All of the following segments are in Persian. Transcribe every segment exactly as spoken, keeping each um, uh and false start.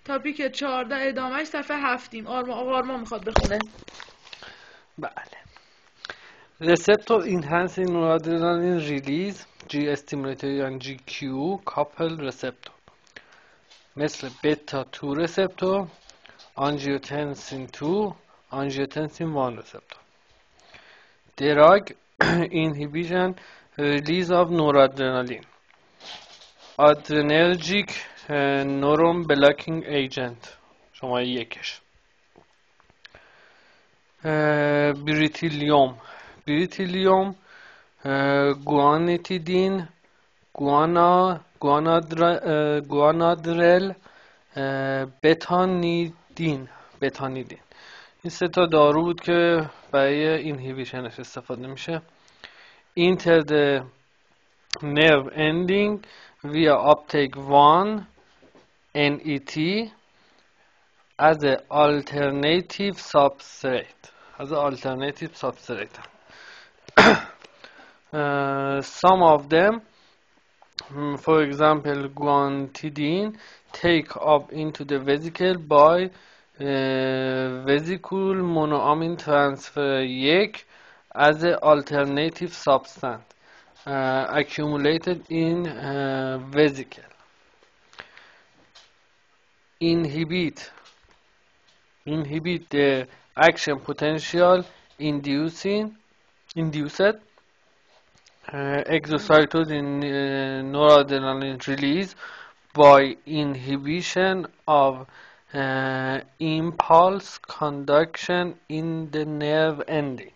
تاپیک چهارده ادامهش صفحه هفتیم. آرما آقا آرما میخواد بخونه. بله. receptor enhancing noradrenaline release جی stimulatory جی کیو coupled receptor مثل بتا دو receptor angiotensin دو angiotensin یک receptor drug inhibition release of noradrenaline adrenergic neuron blocking agent شما یکش بریتیلیوم بریتیلیوم گوانیتیدین گوانا گوانادر گوانادرل بتانیدین بتانیدین این سه تا دارو بود که برای اینهیبیشنش استفاده میشه. Enter the nerve ending via uptake one ان ای تی as an alternative substrate as an alternative substrate uh, some of them um, for example guanidine take up into the vesicle by uh, vesicle monoamine transfer one as an alternative substance uh, accumulated in uh, vesicle inhibit inhibit the action potential inducing induced uh, exocytosin uh, noradrenaline release by inhibition of uh, impulse conduction in the nerve ending.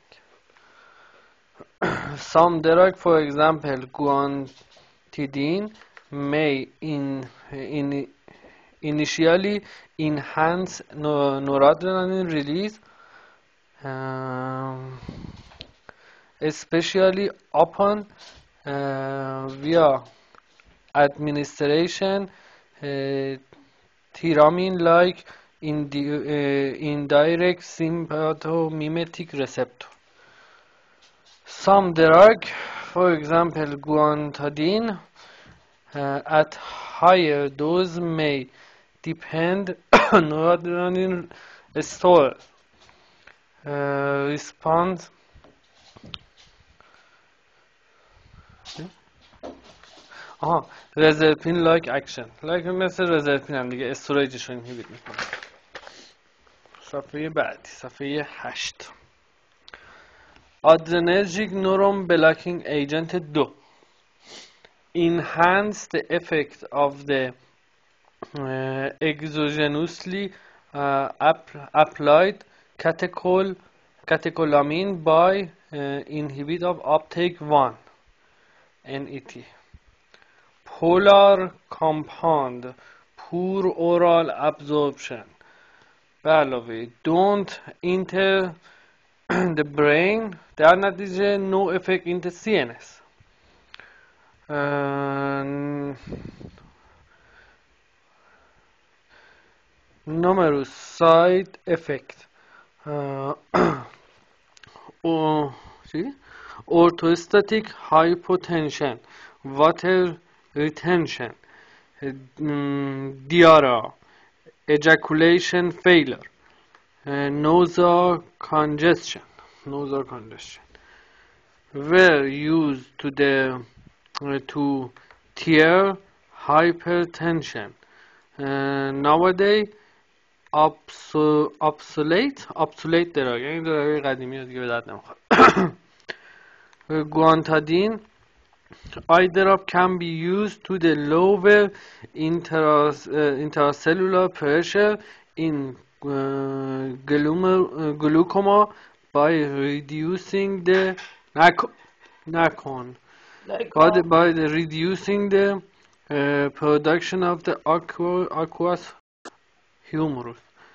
Some drug, for example guanidine, may in, in initially enhance no, noradrenaline release, um, especially upon uh, via administration uh, thiamine-like indi uh, indirect sympathomimetic receptor. Some drug, for example guanidine, uh, at higher dose may depend on noradrenaline store uh, response آها رزرپین لایک اکشن لایک مثل رزرپین هم دیگه استوریجش رو اینهیبیت میکنه. صفحه بعدی صفحه هشت adrenergic neuron blocking agent دو enhance the effect of the uh, exogenously uh, app applied catechol catecholamine by uh, inhibit of uptake one ان ای تی polar compound poor oral absorption به علاوه don't enter the brain در نتیجه no effect in the سی ان اس uh, numerous side effect uh, oh, see? orthostatic hypotension water retention um, diarrhea ejaculation failure uh, nausea congestion nausea congestion were used to the uh, to tear hypertension uh, nowadays obso- obsolete obsolete دراگ یعنی دراگ قدیمی رو دیگه به درد نمیخوره. Guanidine eye drop can be used to the lower intras, uh, intracellular pressure in uh, glaucoma by reducing the nakon by, the, by the reducing the uh, production of the aqua, aqueous humorous.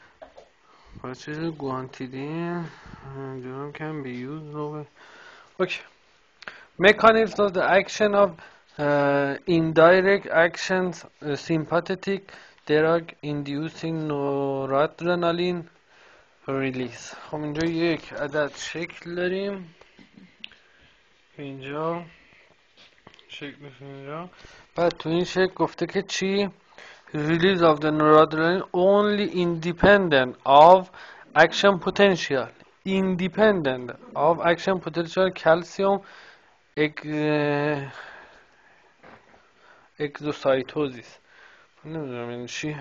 Guanidine uh, can be used over. Okay. Mechanisms of the action of uh, indirect actions uh, sympathetic drug inducing noradrenaline release. خب اینجا یک عدد شکل داریم اینجا شکل اینجا بعد تو این شکل گفته که چی release of the noradrenaline only independent of action potential independent of action potential calcium اگزوسایتوزیس. نمیدونم این چی.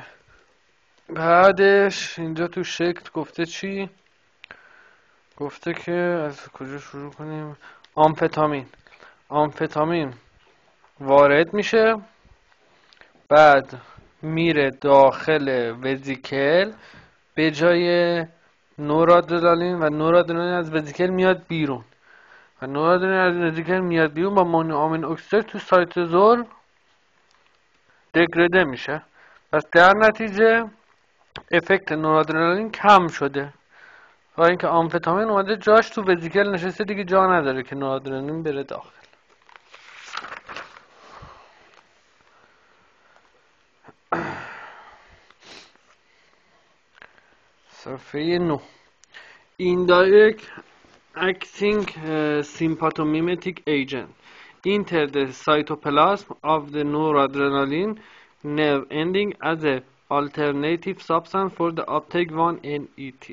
بعدش اینجا تو شکل گفته چی؟ گفته که از کجا شروع کنیم؟ آمفتامین. آمفتامین وارد میشه، بعد میره داخل وزیکل به جای نورادرنالین و نورادرنالین از وزیکل میاد بیرون و نورادرنالین از وزیکل میاد بیرون با مونوآمین اکسیداز تو سایتوزول دگرده میشه. پس در نتیجه افکت نورادرنالین کم شده و اینکه آمفتامین اومده جاش تو وزیکل نشسته، دیگه جا نداره که نورادرنالین بره داخل. صفحه نه. Indirect acting uh, sympathomimetic agent enter the cytoplasm of the noradrenaline nerve ending as a alternative substance for the uptake one N E T.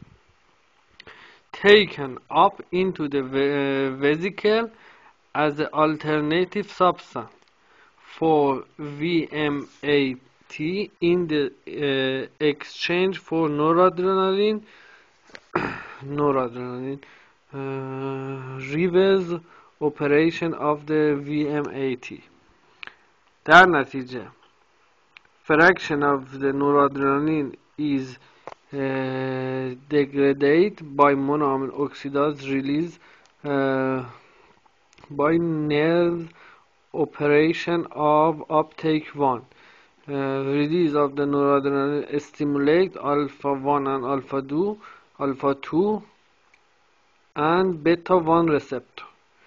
Taken up into the vesicle as an alternative substance for V M A T in the uh, exchange for noradrenaline noradrenaline uh, reverse operation of the V M A T. در نتیجه fraction of the noradrenaline is uh, degraded by monoamine oxidase release uh, by nerve operation of uptake one. Uh, release of the noradrenaline stimulate alpha one and alpha two alpha two and beta one receptor.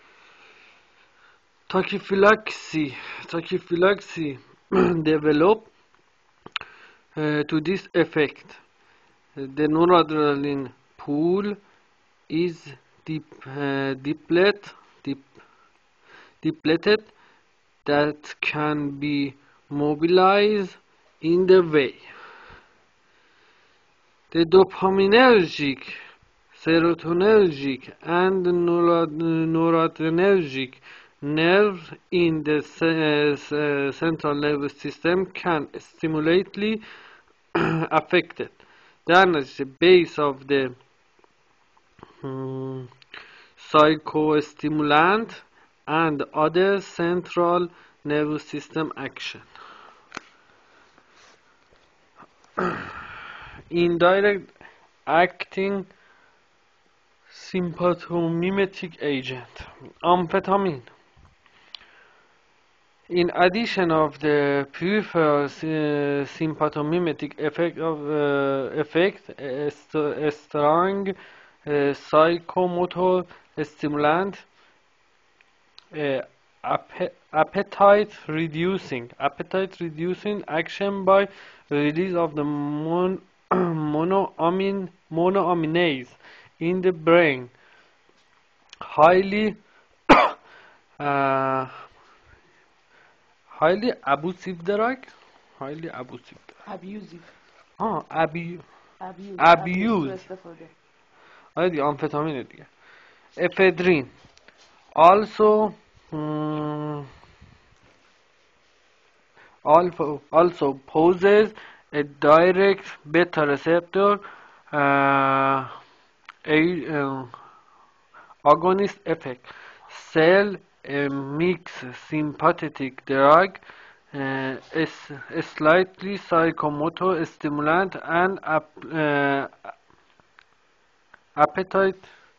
Tachyphylaxis tachyphylaxis develop uh, to this effect. The noradrenaline pool is deep, uh, deplet, deep, depleted that can be mobilized in the way. The dopaminergic, serotonergic and noradrenergic nerves in the uh, central nervous system can stimulately affected. Then the base of the um, psychostimulant and other central nervous system action. Indirect acting sympathomimetic agent amphetamine. In addition of the peripheral uh, sympathomimetic effect of uh, effect, a, st a strong uh, psychomotor stimulant, uh, ap appetite reducing appetite reducing action by release of the mon monoamine monoaminase in the brain, highly uh, highly abusive drug highly abusive abusive آه ابی abuse abuse آره دیگه آمفتامینه دیگه. افدرین also um, also also poses a direct beta receptor uh, a uh, agonist effect. Cell a mixed sympathetic drug, uh, is a slightly psychomotor stimulant and ap uh, appetite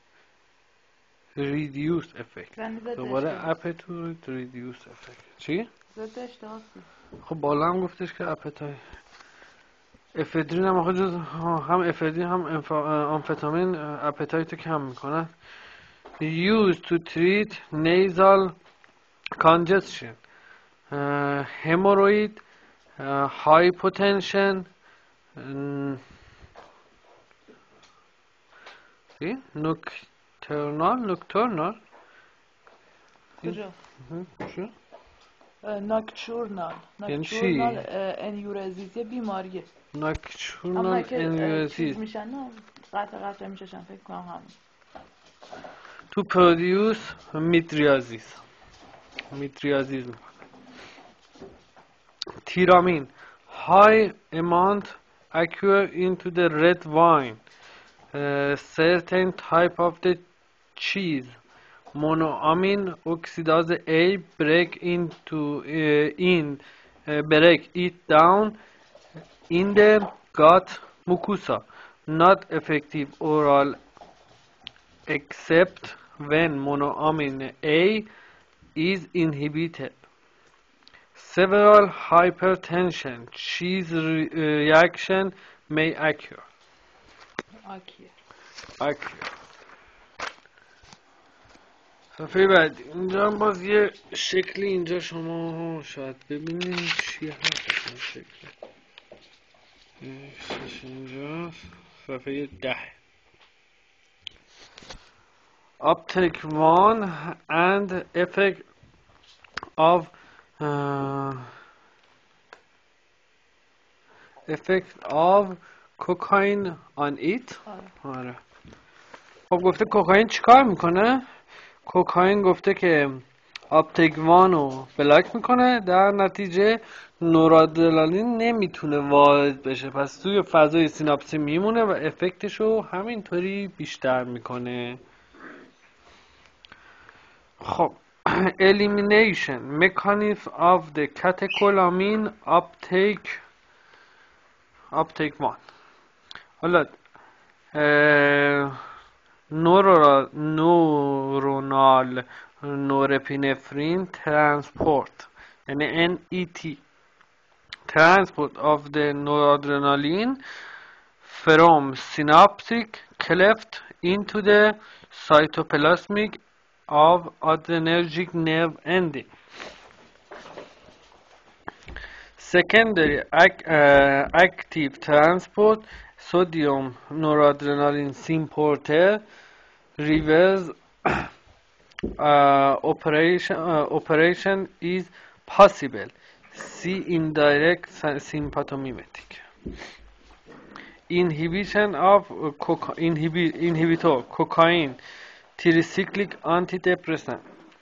reduce effect. دوباره appetite reduce effect. چی؟ ضد اشتها. خب بالا هم گفتش که appetite. افدرین هم آخه جز هم افدرین هم آمفتامین appetite رو کم میکنن. Used to treat nasal congestion, uh, hemorrhoid, uh, hypotension, um, see? nocturnal, nocturnal. کجا؟ چه؟ ناکچورنال یعنی چی؟ ناکچورنال انیورزیز یه بیماریه. اما ناکچورنال که اه، انیورزیز چیز میشن نه قطع قطع میشن فکر کنم همین. to produce mydriasis mydriasis تیرامین high amount occur into the red wine uh, certain type of the cheese monoamine oxidase A break into uh, in uh, break it down in the gut mucosa not effective oral except when monoamine A is inhibited. Several hypertension cheese re- reaction may occur. آکیه. occur. صفحه بعد اینجا هم باز یه شکلی اینجا شما شاید ببینید چی هست این شکل اینجا صفحه ده uptake one and effect of uh, effect of cocaine on it. آره. آره. خب گفته کوکائین چیکار میکنه؟ کوکائین گفته که آپتیک وان رو بلاک میکنه، در نتیجه نورادرنالین نمیتونه وارد بشه، پس توی فضای سیناپسی میمونه و افکتش رو همینطوری بیشتر میکنه. خب elimination mechanism of the catecholamine uptake uptake one. حالا نورال نورونال نورپینفرین ترانسپورت یعنی ان ای تی transport of the noradrenaline from synaptic cleft into the cytoplasmic of adrenergic nerve ending. Secondary ac uh, active transport sodium noradrenaline symporter reverse uh, operation uh, operation is possible. See indirect symptomatic. Inhibition of uh, coca inhibi inhibitor cocaine tricyclic antidepressant.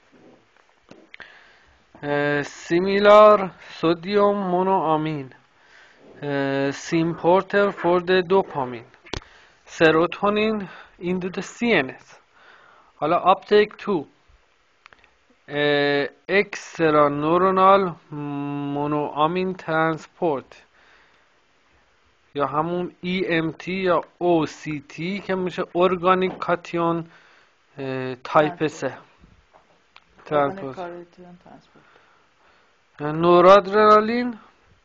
Uh, similar sodium monoamine uh, symporter for the dopamine serotonin into the C N S. حالا uptake two uh, extraneuronal monoamine transport یا همون ای ام تی یا او سی تی که میشه ارگانیک کاتیون تایپ سه ترانسپورت. نورادرنالین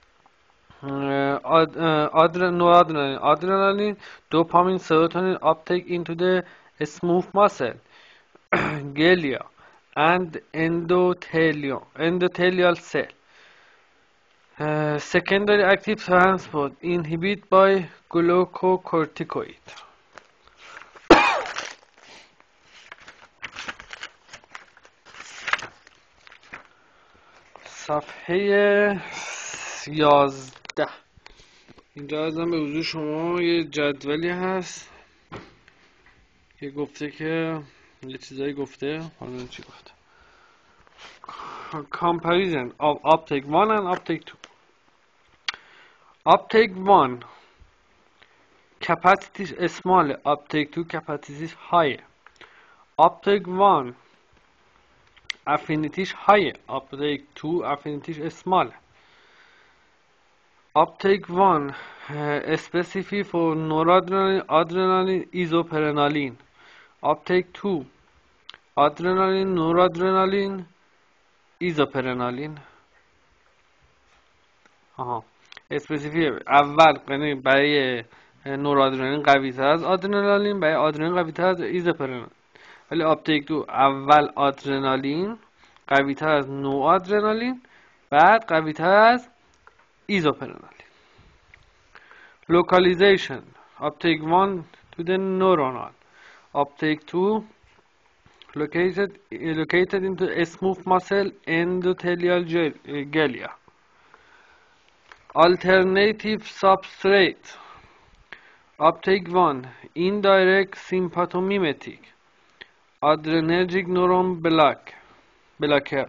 نورادرنالین آدرنالین دوپامین سروتونین uptake into the smooth muscle glia and endothelium endothelial cell. Uh, secondary active transport inhibited by glucocorticoid. صفحه یازده. اینجا ازم به حضور شما یه جدولی هست که گفته که یه چیزایی گفته، حالا چی گفته؟ Comparison of uptake one and uptake two. Uptake one capacity is small, uptake two capacity is higher. Uptake one affinity is higher, uptake two affinity is smaller. Uptake one uh, specific for noradrenaline, adrenaline, isoprenaline. Uptake two adrenaline, noradrenaline, isoprenaline. آها اسپسیفیک اول یعنی برای نورادرنالین قوی تر از آدرنالین، برای آدرنالین قوی تر از ایزوپرنالین. ولی آپتیک دو اول آدرنالین قوی تر از نو آدرنالین، بعد قوی تر از ایزوپرنالین. لوکالیزیشن uptake one to the neuronal, uptake two located located into a smooth muscle endothelial glia. Alternative substrate. Uptake one, indirect sympathomimetic, adrenergic neuron block, blocker.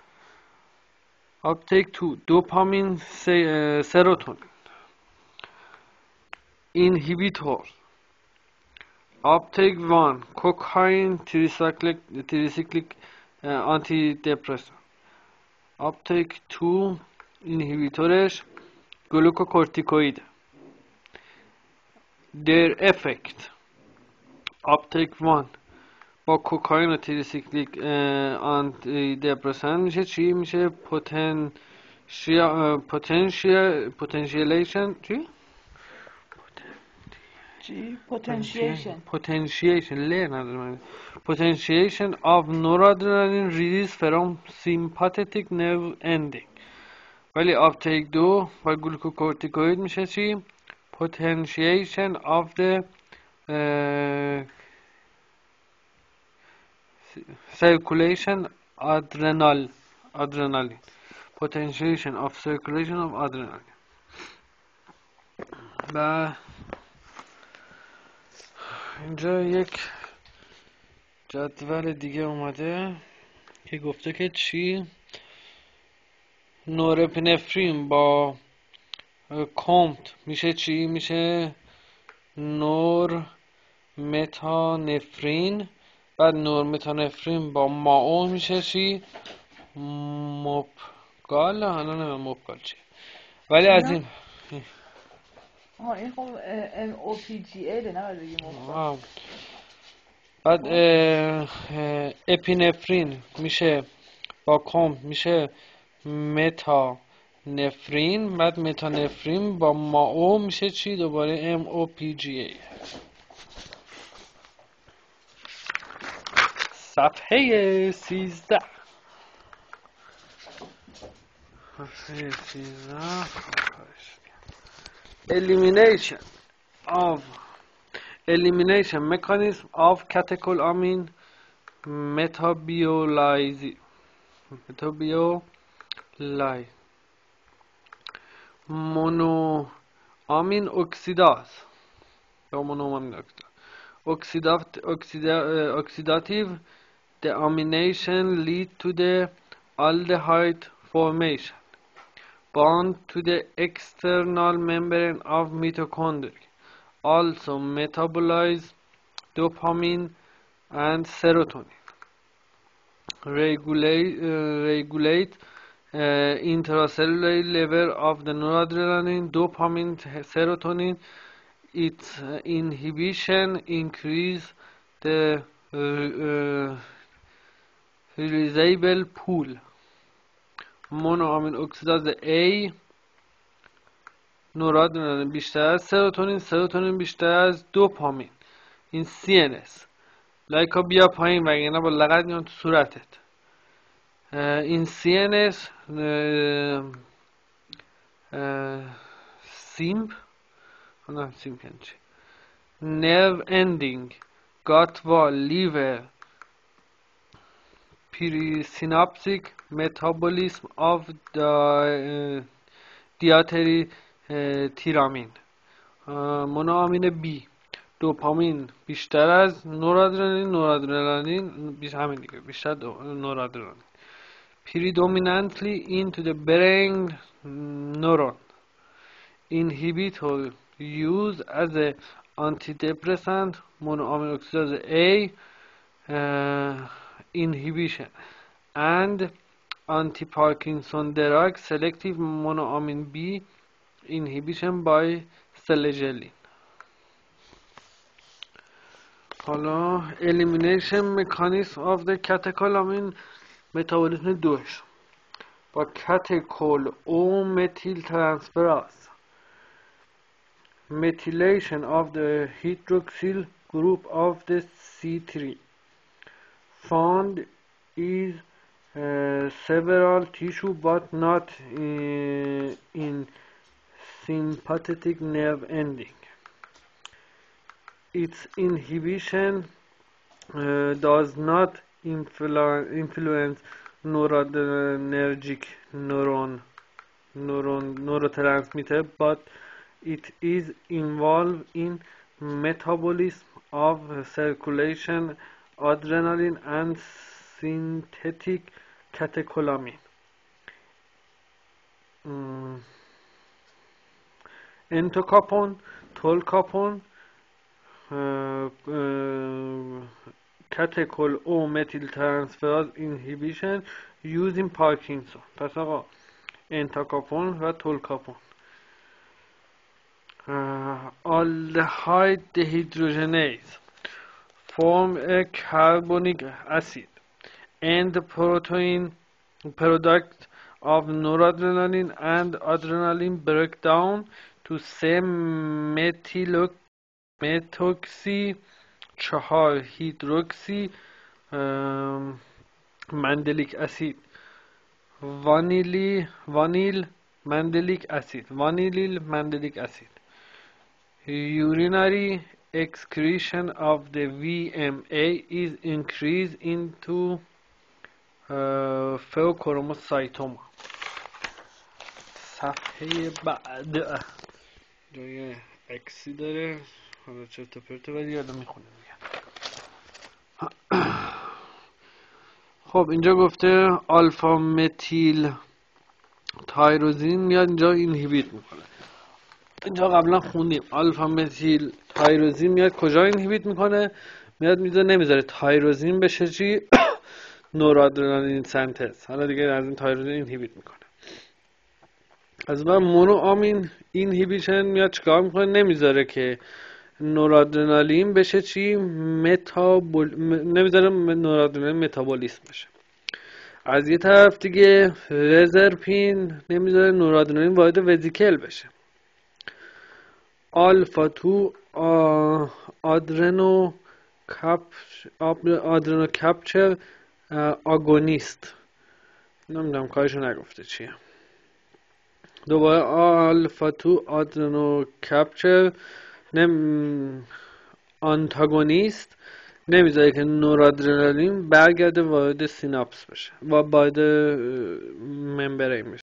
Uptake two, dopamine uh, serotonin inhibitor. Uptake one, cocaine tricyclic, tricyclic uh, antidepressant. Uptake two inhibitors glucocorticoid. Their effect. Uptake one با کوکائین و تریسیکلیک آنتی دپرسنت میشه چی؟ میشه پوتنشیا پوتنشیا پوتنشیالیشن چی؟ چی؟ پوتنشیشن پوتنشیشن له ندارم potentiation of noradrenaline release from sympathetic nerve ending. ولی uptake دو با گلوکوکورتیکوید میشه چی؟ potentiation of the uh, circulation adrenal adrenaline potentiation of circulation of adrenaline. و اینجا یک جدول دیگه اومده که گفته که چی نورپنفرین با کمت میشه چی میشه نور متانفرین، بعد نور متانفرین با ماو میشه چی مبگال. حالا نمیم مبگال چی ولی از این آها این خب ام او پی جی ال نه بگیم مبگال. بعد اپینفرین میشه با کمت میشه متا نفرین، بعد متانفرین با ماو میشه چی دوباره ام او پی جی ای. صفحه سیزده صفحه سیزده elimination of elimination mechanism of catecholamine metabolization metabolization monoamine oxidase یا monoamine oxidase oxidative deamination lead to the aldehyde formation bound to the external membrane of mitochondria, also metabolize dopamine and serotonin, regulate uh, regulate uh, intracellular level of the noradrenaline, dopamine, serotonin. Its uh, inhibition increase the uh, uh, releasable pool. monoamine oxidase A نورادرنالین بیشتر از سروتونین، سروتونین بیشتر از دوپامین. این سی ان اس لایکا بیا پایین وگرنه با لغت میان تو صورتت. این سی ان اس سیمپ نه سیمپ یعنی چی nerve ending gut wall liver presynaptic metabolism of the uh, dietary تیرامین. مونوامین بی دوپامین بیشتر از نورادرنالین، نورادرنالین بیشتر همین دیگه بیشتر نورادرنالین. predominantly into the brain neuron. inhibitor used as a antidepressant monoamine oxidase A uh, inhibition and anti-Parkinson drug selective monoamine B inhibition by selegiline. حالا elimination mechanism of the catecholamine metabolism دوش با catechol O methyl transferase methylation of the hydroxyl group of the C three found is uh, several tissue but not in, in sympathetic nerve ending. Its inhibition uh, does not influence noradrenergic neuron neuron neurotransmitter, but it is involved in metabolism of circulation adrenaline and synthetic catecholamine. mm. Entacapone, tolcapone, uh, uh, catechol or methyltransferase inhibition used in Parkinson. پس آقا entacapone و tolcapone. uh, aldehyde dehydrogenase form a carbonic acid and protein product of noradrenaline and adrenaline breakdown to say methylo methoxy چهار هیدروکسی مندلیک اسید وانیلی وانیل مندلیک اسید وانیلیل مندلیک اسید. Urinary excretion of the V M A is increased into uh, pheochromocytoma. صفحه بعد جای اکسی داره، حالا چرت و پرته ولی یادم میخونه میگم. خب اینجا گفته آلفا متیل تایروزین میاد اینجا اینهیبیت میکنه. اینجا قبلا خوندیم آلفا متیل تایروزین میاد کجا اینهیبیت میکنه؟ میاد میذاره نمیذاره تایروزین بشه چی؟ نورادرنالین سنتز. حالا دیگه از این تایروزین اینهیبیت میکنه. از بعد مونو آمین اینهیبیشن میاد چیکار میکنه؟ نمیذاره که نورادرنالین بشه چی؟ متابول نمیذاره نورادرنالین متابولیسم بشه. از یه طرف دیگه رزرپین نمیذاره نورادرنالین وارد وزیکل بشه. آلفا تو آدرنو کپ آدرنو کپچر آگونیست. نمیدونم کارشو نگفته چیه. دوباره آلفا تو آدرنو کپچر نم آنتاگونیست نمیذاره که نورادرنالین برگرده وارد سیناپس بشه و وارد ممبرین بشه.